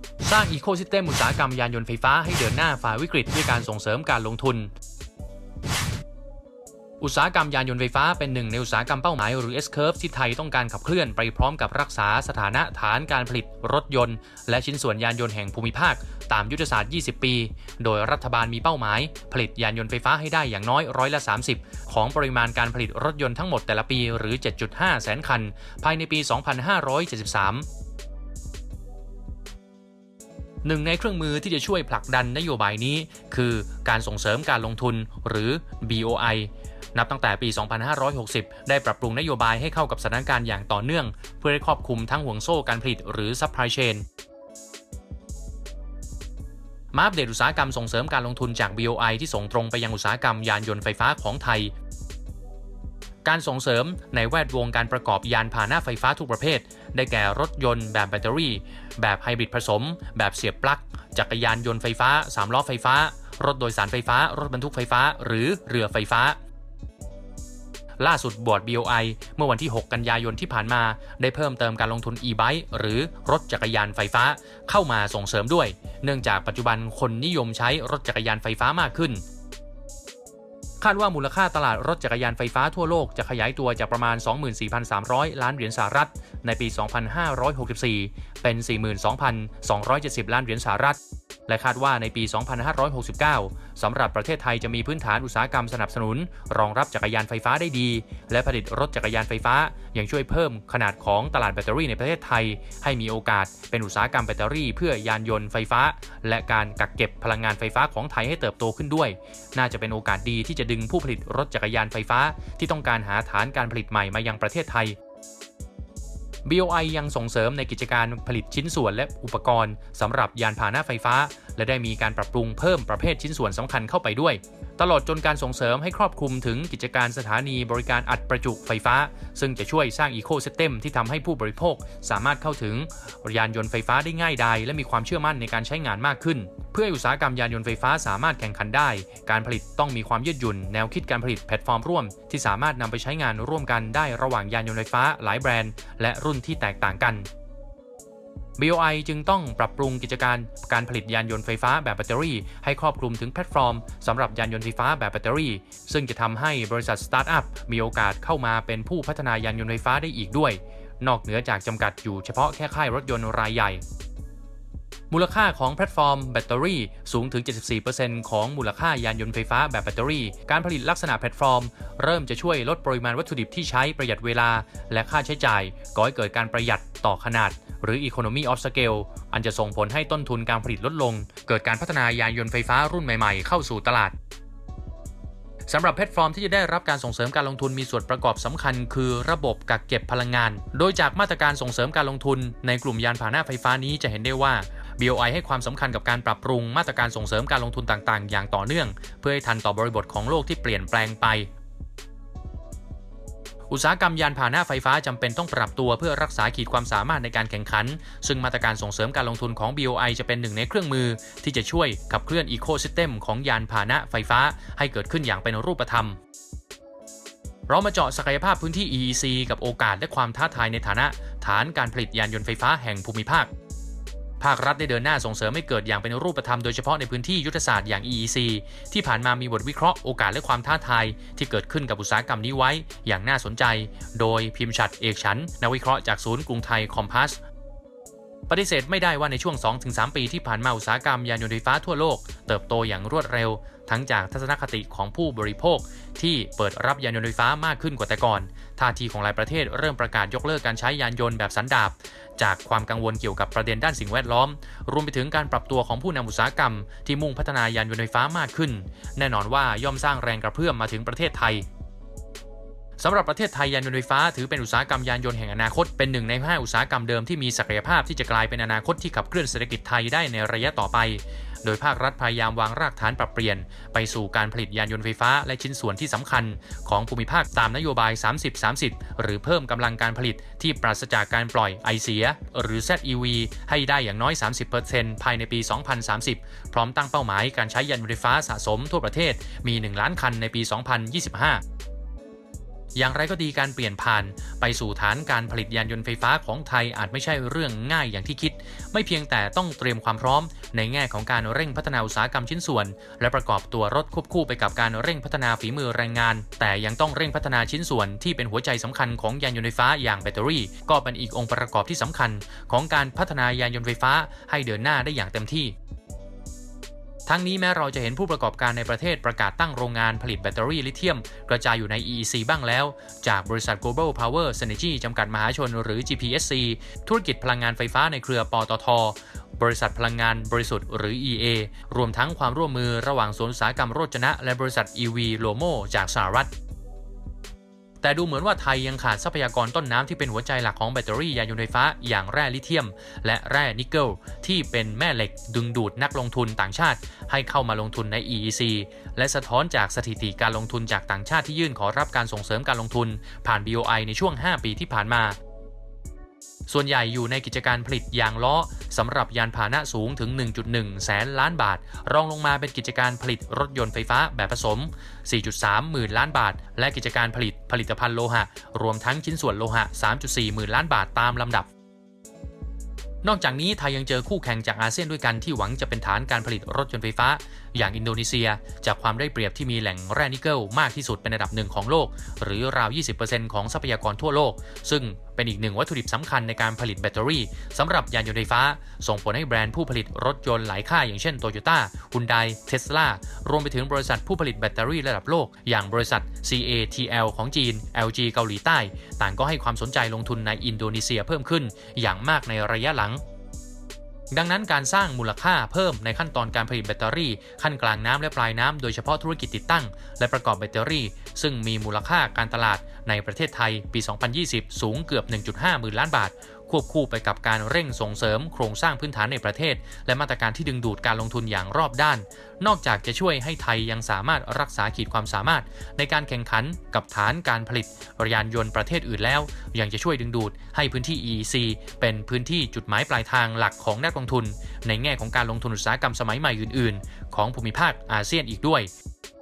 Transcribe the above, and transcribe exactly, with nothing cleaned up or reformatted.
สร้างอีโคซิสเต็มอุตสาหกรรมยานยนต์ไฟฟ้าให้เดินหน้าฝ่าวิกฤตด้วยการส่งเสริมการลงทุนอุตสาหกรรมยานยนต์ไฟฟ้าเป็นหนึ่งในอุตสาหกรรมเป้าหมายหรือ เอส Curve ที่ไทยต้องการขับเคลื่อนไปพร้อมกับรักษาสถานะฐานการผลิตรถยนต์และชิ้นส่วนยานยนต์แห่งภูมิภาคตามยุทธศาสตร์ยี่สิบปีโดยรัฐบาลมีเป้าหมายผลิตยานยนต์ไฟฟ้าให้ได้อย่างน้อยร้อยละสามสิบของปริมาณการผลิตรถยนต์ทั้งหมดแต่ละปีหรือ เจ็ดจุดห้า แสนคันภายในปี สองพันห้าร้อยเจ็ดสิบสามหนึ่งในเครื่องมือที่จะช่วยผลักดันนโยบายนี้คือการส่งเสริมการลงทุนหรือ บี โอ ไอ นับตั้งแต่ปี สองพันห้าร้อยหกสิบ ได้ปรับปรุงนโยบายให้เข้ากับสถานการณ์อย่างต่อเนื่องเพื่อให้ครอบคลุมทั้งห่วงโซ่การผลิตหรือ Supply Chain มาอัปเดตอุตสาหกรรมส่งเสริมการลงทุนจาก บี โอ ไอ ที่ส่งตรงไปยังอุตสาหกรรมยานยนต์ไฟฟ้าของไทยการส่งเสริมในแวดวงการประกอบยานพาหนะไฟฟ้าทุกประเภทได้แก่รถยนต์แบบแบตเตอรี่แบบไฮบริดผสมแบบเสียบปลั๊กจักรยานยนต์ไฟฟ้าสามล้อไฟฟ้ารถโดยสารไฟฟ้ารถบรรทุกไฟฟ้าหรือเรือไฟฟ้าล่าสุดบอร์ด บี โอ ไอ เมื่อวันที่หกกันยายนที่ผ่านมาได้เพิ่มเติมการลงทุน e-bike หรือรถจักรยานไฟฟ้าเข้ามาส่งเสริมด้วยเนื่องจากปัจจุบันคนนิยมใช้รถจักรยานไฟฟ้ามากขึ้นคาดว่ามูลค่าตลาดรถจักรยานไฟฟ้าทั่วโลกจะขยายตัวจากประมาณ สองหมื่นสี่พันสามร้อย ล้านเหรียญสหรัฐในปี สองพันห้าร้อยหกสิบสี่ เป็น สี่หมื่นสองพันสองร้อยเจ็ดสิบ ล้านเหรียญสหรัฐและคาดว่าในปี สองพันห้าร้อยหกสิบเก้า สำหรับประเทศไทยจะมีพื้นฐานอุตสาหกรรมสนับสนุนรองรับจักรยานไฟฟ้าได้ดีและผลิตรถจักรยานไฟฟ้ายังช่วยเพิ่มขนาดของตลาดแบตเตอรี่ในประเทศไทยให้มีโอกาสเป็นอุตสาหกรรมแบตเตอรี่เพื่อยานยนต์ไฟฟ้าและการกักเก็บพลังงานไฟฟ้าของไทยให้เติบโตขึ้นด้วยน่าจะเป็นโอกาสดีที่จะดึงผู้ผลิตรถจักรยานไฟฟ้าที่ต้องการหาฐานการผลิตใหม่มายังประเทศไทยบี โอ ไอ ยังส่งเสริมในกิจการผลิตชิ้นส่วนและอุปกรณ์สำหรับยานพาหนะไฟฟ้าและได้มีการปรับปรุงเพิ่มประเภทชิ้นส่วนสำคัญเข้าไปด้วยตลอดจนการส่งเสริมให้ครอบคลุมถึงกิจการสถานีบริการอัดประจุไฟฟ้าซึ่งจะช่วยสร้างอีโคซิสเต็มที่ทำให้ผู้บริโภคสามารถเข้าถึงยานยนต์ไฟฟ้าได้ง่ายดายและมีความเชื่อมั่นในการใช้งานมากขึ้นเพื่อให้อุตสาหกรรมยานยนต์ไฟฟ้าสามารถแข่งขันได้การผลิตต้องมีความยืดหยุ่นแนวคิดการผลิตแพลตฟอร์มร่วมที่สามารถนำไปใช้งานร่วมกันได้ระหว่างยานยนต์ไฟฟ้าหลายแบรนด์และรุ่นที่แตกต่างกัน บี โอ ไอ จึงต้องปรับปรุงกิจการการผลิตยานยนต์ไฟฟ้าแบบแบตเตอรี่ให้ครอบคลุมถึงแพลตฟอร์มสำหรับยานยนต์ไฟฟ้าแบบแบตเตอรี่ซึ่งจะทำให้บริษัทสตาร์ทอัพมีโอกาสเข้ามาเป็นผู้พัฒนายานยนต์ไฟฟ้าได้อีกด้วยนอกเหนือจากจำกัดอยู่เฉพาะแค่ค่ายรถยนต์รายใหญ่มูลค่าของแพลตฟอร์มแบตเตอรี่สูงถึง เจ็ดสิบสี่เปอร์เซ็นต์ ของมูลค่ายานยนต์ไฟฟ้าแบบแบตเตอรี่การผลิตลักษณะแพลตฟอร์มเริ่มจะช่วยลดปริมาณวัตถุดิบที่ใช้ประหยัดเวลาและค่าใช้จ่ายก่อให้เกิดการประหยัดต่อขนาดหรือ Economy of Scale อันจะส่งผลให้ต้นทุนการผลิตลดลงเกิดการพัฒนายานยนต์ไฟฟ้ารุ่นใหม่ๆเข้าสู่ตลาดสำหรับแพลตฟอร์มที่จะได้รับการส่งเสริมการลงทุนมีส่วนประกอบสำคัญคือระบบกักเก็บพลังงานโดยจากมาตรการส่งเสริมการลงทุนในกลุ่มยานพาหนะไฟฟ้านี้จะเห็นได้ว่า บี โอ ไอ ให้ความสำคัญกับการปรับปรุงมาตรการส่งเสริมการลงทุนต่างๆอย่างต่อเนื่องเพื่อให้ทันต่อบริบทของโลกที่เปลี่ยนแปลงไปอุตสาหกรรมยานพาหนะไฟฟ้าจำเป็นต้องปรับตัวเพื่อรักษาขีดความสามารถในการแข่งขันซึ่งมาตรการส่งเสริมการลงทุนของ บี โอ ไอ จะเป็นหนึ่งในเครื่องมือที่จะช่วยขับเคลื่อนอีโคซิสเต็มของยานพาหนะไฟฟ้าให้เกิดขึ้นอย่างเป็นรูปธรรมเรามาเจาะศักยภาพพื้นที่ อี อี ซี กับโอกาสและความท้าทายในฐานะฐานการผลิตยานยนต์ไฟฟ้าแห่งภูมิภาคภาครัฐได้เดินหน้าส่งเสริมให้เกิดอย่างเป็นรูปธรรมโดยเฉพาะในพื้นที่ยุทธศาสตร์อย่าง อี อี ซี ที่ผ่านมามีบทวิเคราะห์โอกาสและความท้าทายที่เกิดขึ้นกับอุตสาหกรรมนี้ไว้อย่างน่าสนใจโดยพิมพ์ฉัตรเอกฉันท์นักวิเคราะห์จากศูนย์กรุงไทยคอมพัสปฏิเสธไม่ได้ว่าในช่วง สองถึงสาม ปีที่ผ่านมาอุตสาหกรรมยานยนต์ไฟฟ้าทั่วโลกเติบโตอย่างรวดเร็วทั้งจากทัศนคติของผู้บริโภคที่เปิดรับยานยนต์ไฟฟ้ามากขึ้นกว่าแต่ก่อนท่าทีของหลายประเทศเริ่มประกาศยกเลิกการใช้ยานยนต์แบบสันดาปจากความกังวลเกี่ยวกับประเด็นด้านสิ่งแวดล้อมรวมไปถึงการปรับตัวของผู้นำอุตสาหกรรมที่มุ่งพัฒนายานยนต์ไฟฟ้ามากขึ้นแน่นอนว่าย่อมสร้างแรงกระเพื่อมมาถึงประเทศไทยสำหรับประเทศไทยยานยนต์ไฟฟ้าถือเป็นอุตสาหกรรมยานยนต์แห่งอนาคตเป็นหนึ่งในห้าอุตสาหกรรมเดิมที่มีศักยภาพที่จะกลายเป็นอนาคตที่ขับเคลื่อนเศรษฐกิจไทยได้ในระยะต่อไปโดยภาครัฐพยายามวางรากฐานปรับเปลี่ยนไปสู่การผลิตยานยนต์ไฟฟ้าและชิ้นส่วนที่สำคัญของภูมิภาคตามนโยบาย สามสิบ สามสิบ หรือเพิ่มกำลังการผลิตที่ปราศจากการปล่อยไอเสียหรือ แซด อี วี ให้ได้อย่างน้อย สามสิบเปอร์เซ็นต์ ภายในปี สองพันสามสิบ พร้อมตั้งเป้าหมายการใช้ยานยนต์ไฟฟ้าสะสมทั่วประเทศมี หนึ่ง ล้านคันในปี สองพันยี่สิบห้าอย่างไรก็ดีการเปลี่ยนผ่านไปสู่ฐานการผลิตยานยนต์ไฟฟ้าของไทยอาจไม่ใช่เรื่องง่ายอย่างที่คิดไม่เพียงแต่ต้องเตรียมความพร้อมในแง่ของการเร่งพัฒนาอุตสาหกรรมชิ้นส่วนและประกอบตัวรถควบคู่ไปกับการเร่งพัฒนาฝีมือแรงงานแต่ยังต้องเร่งพัฒนาชิ้นส่วนที่เป็นหัวใจสำคัญของยานยนต์ไฟฟ้าอย่างแบตเตอรี่ก็เป็นอีกองค์ประกอบที่สำคัญของการพัฒนายานยนต์ไฟฟ้าให้เดินหน้าได้อย่างเต็มที่ทั้งนี้แม้เราจะเห็นผู้ประกอบการในประเทศประกาศตั้งโรงงานผลิตแบตเตอรี่ลิเธียมกระจายอยู่ใน อี อี ซี บ้างแล้วจากบริษัท Global Power Synergy จำกัดมหาชนหรือ จี พี เอส ซี ธุรกิจพลังงานไฟฟ้าในเครือ ปตท.บริษัทพลังงานบริสุทธิ์หรือ อี เอ รวมทั้งความร่วมมือระหว่างสวนอุตสาหกรรมโรจนะและบริษัท อี วี Lomo จากสหรัฐแต่ดูเหมือนว่าไทยยังขาดทรัพยากรต้นน้ำที่เป็นหัวใจหลักของแบตเตอรี่ยานยนต์ไฟฟ้าอย่างแร่ลิเธียมและแร่นิกเกิลที่เป็นแม่เหล็กดึงดูดนักลงทุนต่างชาติให้เข้ามาลงทุนใน อี อี ซี และสะท้อนจากสถิติการลงทุนจากต่างชาติที่ยื่นขอรับการส่งเสริมการลงทุนผ่าน บี โอ ไอ ในช่วงห้าปีที่ผ่านมาส่วนใหญ่อยู่ในกิจการผลิตยางล้อสำหรับยานพาหนะสูงถึง หนึ่งจุดหนึ่ง แสนล้านบาทรองลงมาเป็นกิจการผลิตรถยนต์ไฟฟ้าแบบผสม สี่จุดสาม หมื่นล้านบาทและกิจการผลิตผลิตภัณฑ์โลหะรวมทั้งชิ้นส่วนโลหะ สามจุดสี่ หมื่นล้านบาทตามลำดับนอกจากนี้ไทยยังเจอคู่แข่งจากอาเซียนด้วยกันที่หวังจะเป็นฐานการผลิตรถยนต์ไฟฟ้าอย่างอินโดนีเซียจากความได้เปรียบที่มีแหล่งแร่นิกเกิลมากที่สุดเป็นอันดับหนึ่งของโลกหรือราว ยี่สิบเปอร์เซ็นต์ ของทรัพยากรทั่วโลกซึ่งเป็นอีกหนึ่งวัตถุดิบสำคัญในการผลิตแบตเตอรี่สำหรับยานยนต์ไฟฟ้าส่งผลให้แบรนด์ผู้ผลิตรถยนต์หลายค่ายอย่างเช่น Toyota, Hyundai, Tesla รวมไปถึงบริษัทผู้ผลิตแบตเตอรี่ระดับโลกอย่างบริษัท ซี เอ ที แอล ของจีน แอล จี เกาหลีใต้ต่างก็ให้ความสนใจลงทุนในอินโดนีเซียเพิ่มขึ้นอย่างมากในระยะหลังดังนั้นการสร้างมูลค่าเพิ่มในขั้นตอนการผลิตแบตเตอรี่ขั้นกลางน้ำและปลายน้ำโดยเฉพาะธุรกิจติดตั้งและประกอบแบตเตอรี่ซึ่งมีมูลค่าการตลาดในประเทศไทยปี สองพันยี่สิบ สูงเกือบ หนึ่งจุดห้า หมื่นล้านบาทควบคู่ไปกับการเร่งส่งเสริมโครงสร้างพื้นฐานในประเทศและมาตรการที่ดึงดูดการลงทุนอย่างรอบด้านนอกจากจะช่วยให้ไทยยังสามารถรักษาขีดความสามารถในการแข่งขันกับฐานการผลิตยานยนต์ประเทศอื่นแล้วยังจะช่วยดึงดูดให้พื้นที่ อี อี ซี เป็นพื้นที่จุดหมายปลายทางหลักของนักลงทุนในแง่ของการลงทุนอุตสาหกรรมสมัยใหม่อื่นๆของภูมิภาคอาเซียนอีกด้วย